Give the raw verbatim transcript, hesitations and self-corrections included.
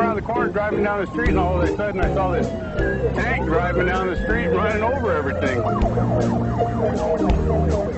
around the corner driving down the street, and all of a sudden I saw this tank driving down the street running over everything.